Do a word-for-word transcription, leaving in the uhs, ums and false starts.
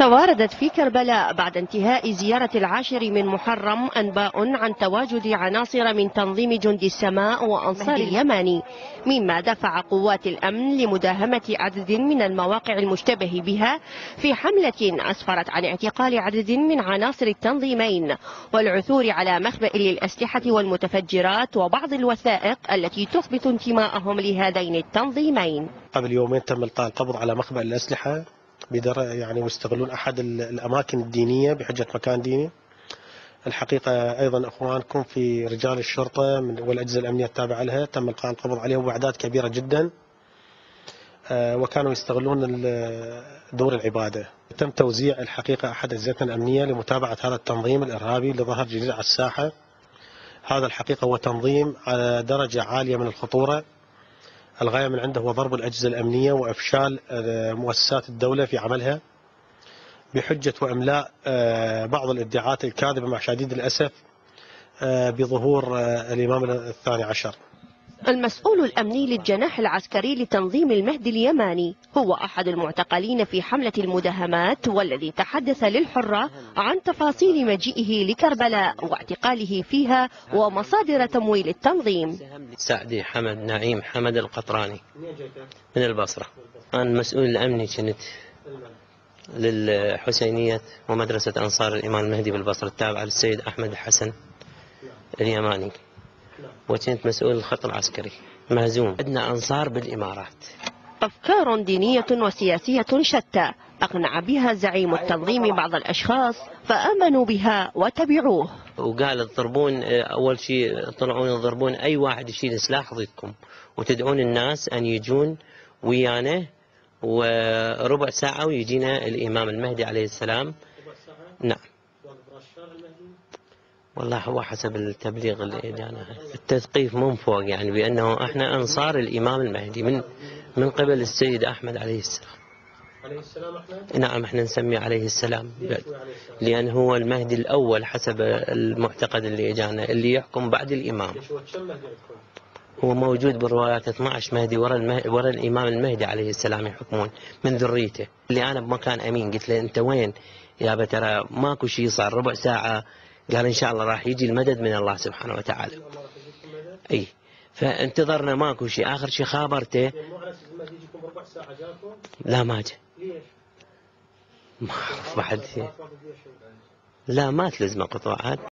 تواردت في كربلاء بعد انتهاء زيارة العاشر من محرم أنباء عن تواجد عناصر من تنظيم جند السماء وأنصار اليماني، مما دفع قوات الأمن لمداهمة عدد من المواقع المشتبه بها في حملة أسفرت عن اعتقال عدد من عناصر التنظيمين والعثور على مخبئ للأسلحة والمتفجرات وبعض الوثائق التي تثبت انتماءهم لهذين التنظيمين. قبل يومين تم إلقاء القبض على مخبأ الأسلحة بدر يعني ويستغلون أحد الأماكن الدينية بحجة مكان ديني. الحقيقة أيضا أخوانكم في رجال الشرطة والأجهزة الأمنية التابعة لها تم إلقاء القبض عليهم بأعداد كبيرة جدا، وكانوا يستغلون دور العبادة. تم توزيع الحقيقة أحد أجهزتنا الأمنية لمتابعة هذا التنظيم الإرهابي اللي ظهر جديد على الساحة. هذا الحقيقة هو تنظيم على درجة عالية من الخطورة، الغاية من عنده هو ضرب الأجهزة الأمنية وإفشال مؤسسات الدولة في عملها بحجة وإملاء بعض الادعاءات الكاذبة مع شديد الأسف بظهور الإمام الثاني عشر. المسؤول الأمني للجناح العسكري لتنظيم المهدي اليماني هو أحد المعتقلين في حملة المداهمات، والذي تحدث للحرة عن تفاصيل مجيئه لكربلاء واعتقاله فيها ومصادر تمويل التنظيم. سعدي حمد نعيم حمد القطراني من البصرة. أنا مسؤول الأمني كنت للحسينية ومدرسة أنصار الإمام المهدي بالبصرة التابعة للسيد أحمد الحسن اليماني، وكنت مسؤول الخط العسكري مهزوم. عندنا أنصار بالإمارات. أفكار دينية وسياسية شتى أقنع بها زعيم التنظيم بعض الأشخاص فآمنوا بها وتبعوه. وقال تضربون أول شيء طلعون يضربون أي واحد يشيل سلاح ضدكم، وتدعون الناس أن يجون ويانا وربع ساعة ويجينا الإمام المهدي عليه السلام. نعم والله هو حسب التبليغ اللي اجانا. التثقيف من فوق يعني بأنه احنا أنصار الإمام المهدي من من قبل السيد أحمد عليه السلام. عليه السلام أحمد؟ نعم احنا نسميه عليه السلام لأن هو المهدي الأول حسب المعتقد اللي اجانا اللي يحكم بعد الإمام. هو موجود بالروايات اثني عشر مهدي ورا المهدي ورا الإمام المهدي عليه السلام يحكمون من ذريته. اللي أنا بمكان أمين قلت له أنت وين يا ترى ماكو شيء صار ربع ساعة. قال إن شاء الله راح يجي المدد من الله سبحانه وتعالى. أي فانتظرنا ماكو شيء. آخر شيء خابرته لا ما جاء. ما أعرف بعد. لا ما تلزمه قطوعات.